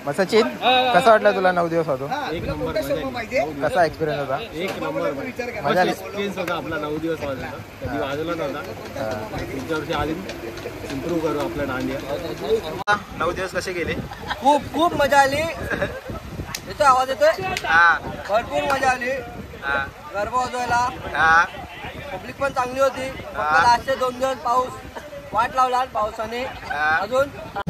मग सचिन कसा वाटला तुला 9 दिवस होतो? एक नंबर. कसा एक्सपिरियन्स होता? एक नंबर मजा एक्सपिरियन्स होता आपला. 9 दिवस वाजला कधी वाजला नव्हता. पुढच्या वर्षी आधी इम्प्रूव्ह करू आपल्या दांडिया. 9 दिवस कसे गेले? खूप खूप मजा आली. येतोय आवाज येतोय? भरपूर मजा आली. गरबा वाजवायला पब्लिक पण चांगली होती. लास्टचे 2 दिवस पाऊस वाट लावला पावसाने. अजून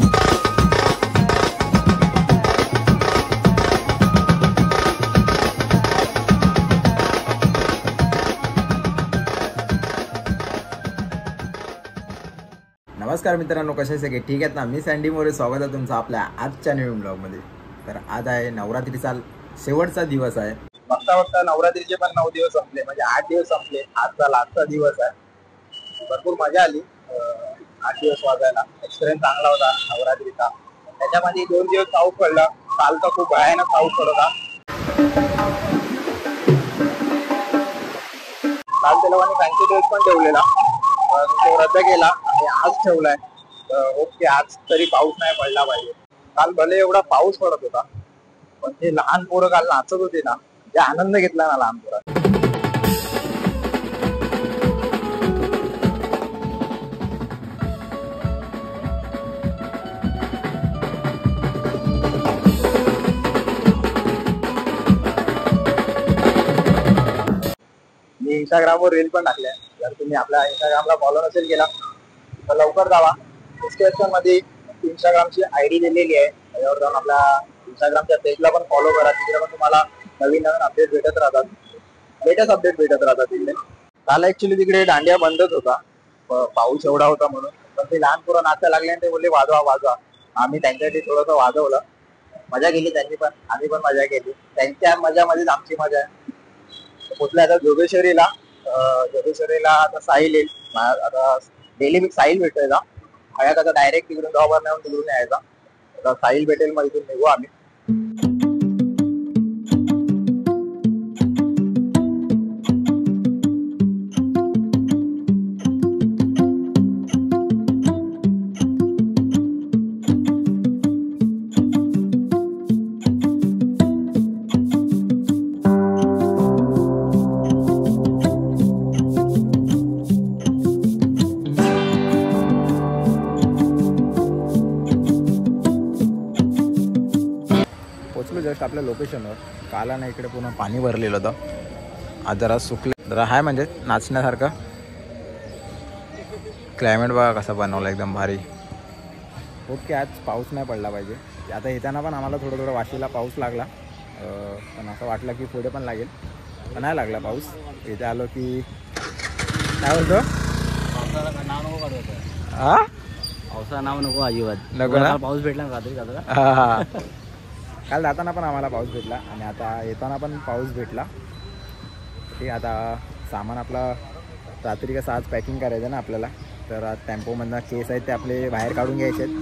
नमस्कार मित्रांनो, कसे सगळे ठीक आहेत ना? मी सँडी मोरे, स्वागत आहे तुमचं आपल्या आजच्या नवीन ब्लॉगमध्ये. तर आज आहे नवरात्रीचा शेवटचा दिवस आहे. बघता बघता नवरात्रीचे पण 9 दिवस संपले, म्हणजे 8 दिवस संपले. आजचा लास्टचा दिवस आहे. भरपूर मजा आली 8 दिवस वाजायला. एक्सपिरियन्स चांगला होता नवरात्रीचा. त्याच्यामध्ये 2 दिवस पाऊस पडला. काल तर खूप भयानक पाऊस पडत होता. काल त्या लोकांनी फॅन्सी ड्रेस पण ठेवलेला, तो रद्द केला आणि आज ठेवलाय. ओके, आज तरी पाऊस नाही पडला पाहिजे. काल भले एवढा पाऊस पडत होता, पण ते लहान पोरं काल नाचत होते ना, जे आनंद घेतला ना लहान पोरांनी. मी इंस्टाग्रामवर रील पण टाकल्या. जर तुम्ही आपल्या इंस्टाग्रामला फॉलो नसेल केला तर लवकर जावा. डिस्क्रिप्शन मध्ये इंस्टाग्रामची ID दिलेली आहे. त्याच्यावर जाऊन आपल्या इंस्टाग्रामच्या पेजला पण फॉलो करा. तिकडे पण तुम्हाला नवीन नवीन अपडेट भेटत राहतात. लेटेस्ट अपडेट भेटत राहतात तिकडे. काल ऍक्च्युली तिकडे दांडिया बंदच होता, पाऊस एवढा होता म्हणून. पण ते लहान पोरं नाचायला लागले आणि ते बोलले वाजवा वाजवा. आम्ही त्यांच्यासाठी थोडंसं वाजवलं. मजा केली त्यांनी पण, आम्ही पण मजा केली. त्यांच्या मजामध्येच आमची मजा आहे. पोचले आता जोगेश्वरीला. जोगेश्वरीला आता साहिल येईल. आता डेली मी साहिल भेटायला हयात. आता डायरेक्ट तिकडून जॉबवर नेऊन तिकडून यायचा. आता साहिल भेटेल, मग इथून निघू आम्ही. जस्ट आपल्या लोकेशनवर. काल ना इकडे पुन्हा पाणी भरलेलं होतं. आज जरा सुकलं, जरा आहे म्हणजे नाचण्यासारखं. क्लायमेट बघा कसा बनवला, एकदम भारी. ओके, आज पाऊस नाही पडला पाहिजे. आता येताना पण आम्हाला थोडं वाशीला पाऊस लागला, पण असं वाटलं की पुढे पण लागेल, पण नाही लागला पाऊस. इथे आलो की काय बोलतो, नाव नको काढू. पावसाचं नाव नको अजिबात. नको ना? पाऊस भेटला रात्री का? हा, काल जाताना पण आम्हाला पाऊस भेटला आणि आता येताना पण पाऊस भेटला. ठीक, आता सामान आपला रात्री कसं आज पॅकिंग करायचं ना आपल्याला. तर आज टेम्पोमधनं केस आहेत ते आपले बाहेर काढून घ्यायचे आहेत.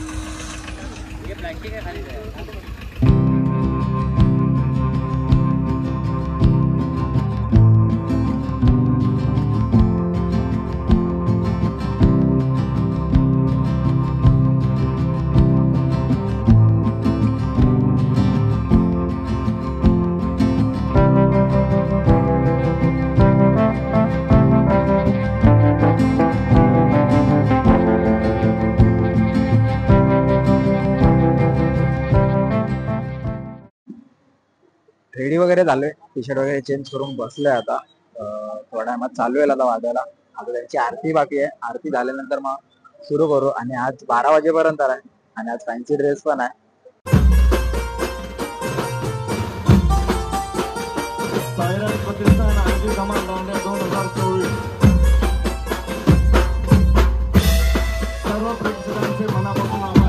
रेडी वगैरे झाले, टी शर्ट वगैरे चेंज करून बसलोय. आता थोड्या टायमात चालू आहे आता वाजायला. आता त्यांची आरती बाकी आहे. आरती झाल्यानंतर मग सुरू करू. आणि आज 12 वाजेपर्यंत आहे आणि आज फॅन्सी ड्रेस पण आहे. सर्व प्रेक्षकांचे मनापासून आभार.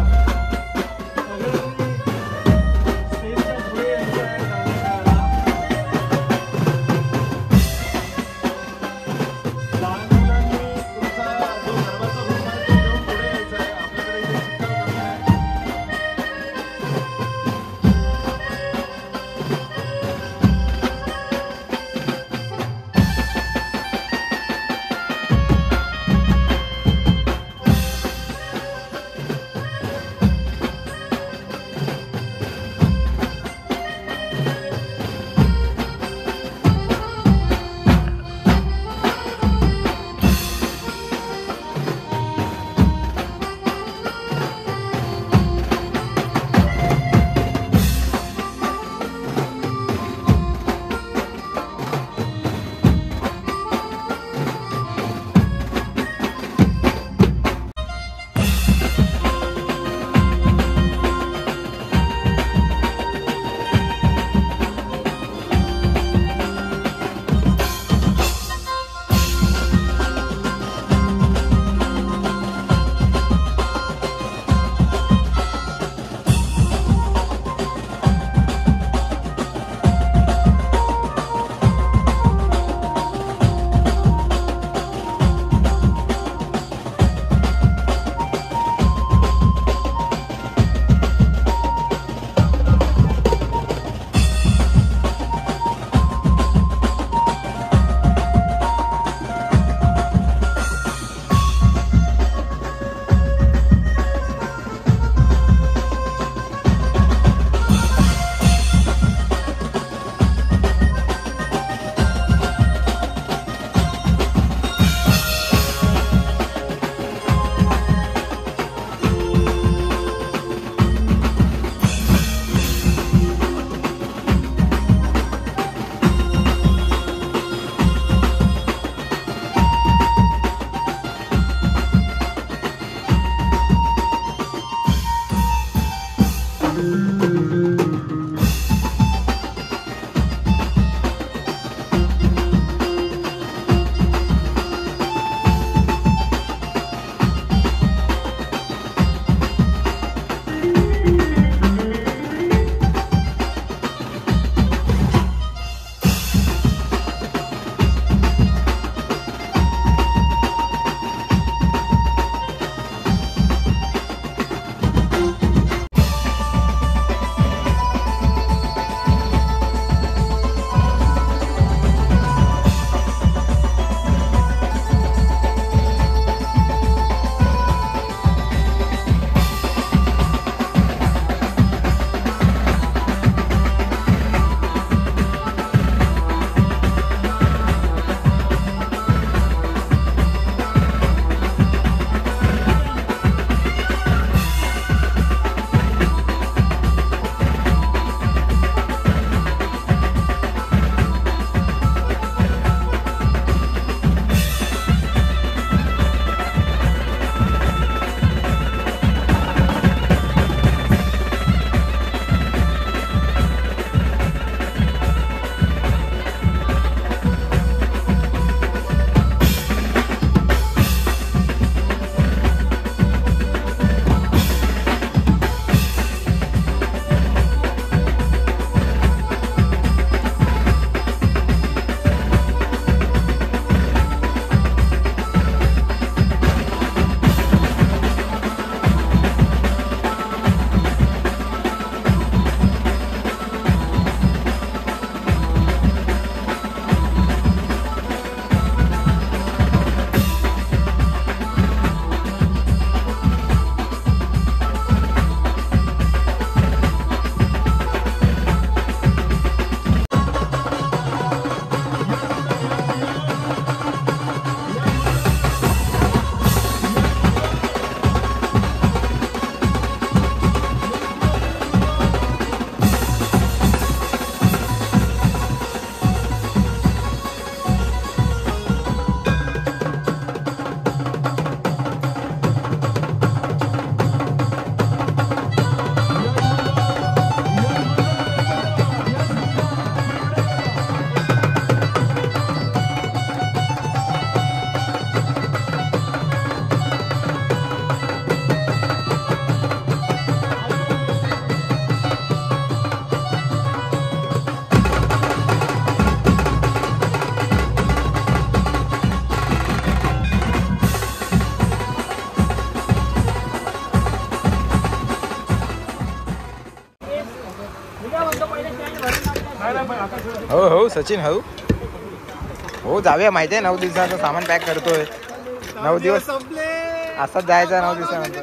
हो हो सचिन हो हो जाऊया माहिती आहे 9 दिवसाचं सामान पॅक करतोय 9 दिवस असंच जायचं 9 दिवसानंतर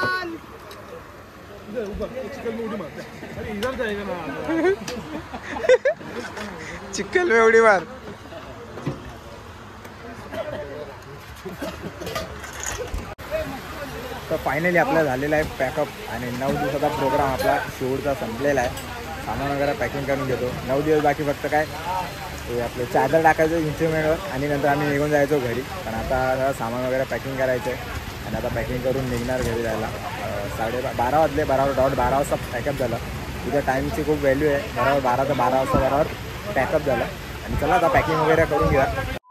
चिखल में उडी मार तर फायनली आपला झालेला आहे पॅकअप आणि 9 दिवसाचा प्रोग्राम आपला शेवटचा संपलेला आहे सामान वगैरे पॅकिंग करून घेतो 9 दिवस बाकी फक्त काय ते आपलं चादर टाकायचं इन्स्ट्रुमेंटवर आणि नंतर आम्ही निघून जायचो घरी पण आता सामान वगैरे पॅकिंग करायचं आहे आणि आता पॅकिंग करून निघणार घरी जायला 12:30 वाजले बरोबर 12 वाजता पॅकअप झालं उद्या टाईमची खूप व्हॅल्यू आहे बरोबर 12 ते 12 वाजता बरोबर पॅकअप झालं आणि चला आता पॅकिंग वगैरे करून घ्या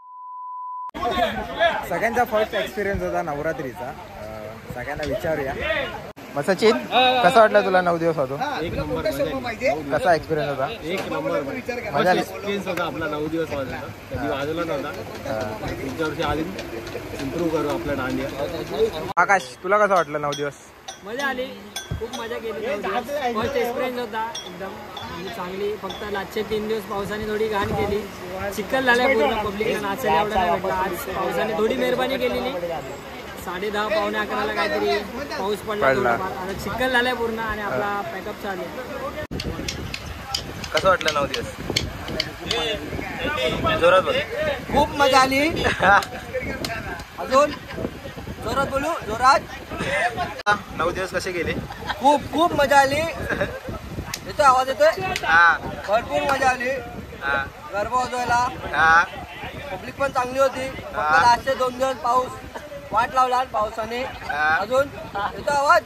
सगळ्यांचा फर्स्ट एक्सपिरियन्स होता नवरात्रीचा सगळ्यांना विचारूया मग सचिन कसा वाटला तुला 9 दिवस होतो एक नंबर कसा एक्सपिरियन्स होता एक नंबर मजा एक्सपिरियन्स होता आपला 9 दिवस वाजला कधी वाजला नव्हता पुढच्या वर्षी आधी इम्प्रूव्ह करू आपला दांडिया आकाश तुला कसं वाटलं 9 दिवस मजा आली खूप मजा केली फर्स्ट एक्सपिरियन्स होता एकदम म्हणजे चांगली फक्त लास्टचे 3 दिवस पावसाने थोडी घाण केली चिखल झाल्या पूर्ण पब्लिकला नाचायला एवढा नाही भेटला आज पावसाने थोडी मेहरबानी केलेली 10:30 पावणे 11ला काहीतरी पाऊस पडला आता चिखल झालाय पूर्ण आणि आपला पॅकअप चालू आहे कसं वाटलं 9 दिवस जोरात बोल खूप मजा आली अजून जोरात बोलू जोरात 9 दिवस कसे गेले खूप खूप मजा आली येतोय आवाज येतोय भरपूर मजा आली गरबा वाजवायला पब्लिक पण चांगली होती फक्त लास्टचे 2 दिवस पाऊस वाट लावला पावसाने अजून येतो आवाज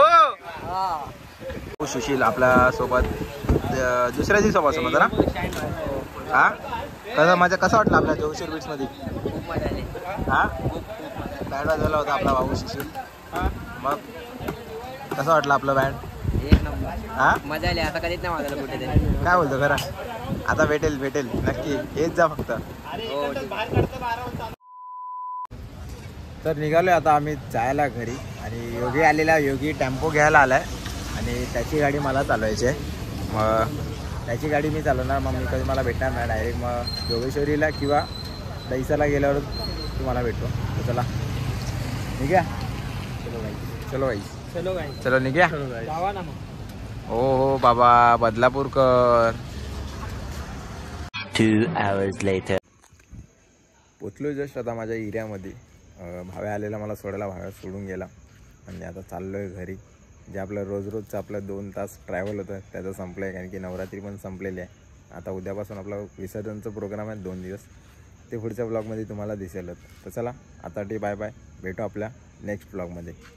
हो सुशील आपल्या सोबत दुसऱ्या दिवसापासून होता ना हा कसं वाटलं आपल्या जोगेश्वरी बीट्स मध्ये खूप मजा आली हा बँड वाजवला होता आपला भाऊ सुशील मग कसं वाटलं आपलं बँड एक नंबर हा मजा आली आता कधीच नाही वाजवलं कुठे तरी काय बोलतो खरं आता भेटेल नक्की येत जा फक्त तर निघालोय आता आम्ही जायला घरी आणि योगी आलेला योगी टेम्पो घ्यायला आलाय आणि त्याची गाडी मला चालवायची आहे मग त्याची गाडी मी चालवणार मग मी कधी मला भेटणार नाही डायरेक्ट मग जोगेश्वरीला किंवा दहीसाला गेल्यावर तुम्हाला भेटतो तर चला निघ्या चलो निघ्या हो हो बाबा बदलापूरकर 2 hours later पोचलो जस्ट आता माझ्या एरियामध्ये भाव्या आलेला मला सोडायला भाव्या सोडून गेला आणि आता चाललो आहे घरी जे आपलं रोजचं आपलं 2 तास ट्रॅव्हल होतं त्याचं संपलं आहे कारण की नवरात्री पण संपलेली आहे आता उद्यापासून आपला विसर्जनचं प्रोग्राम आहे 2 दिवस ते पुढच्या ब्लॉगमध्ये तुम्हाला दिसेलच तर चला आता बाय बाय भेटू आपल्या नेक्स्ट ब्लॉगमध्ये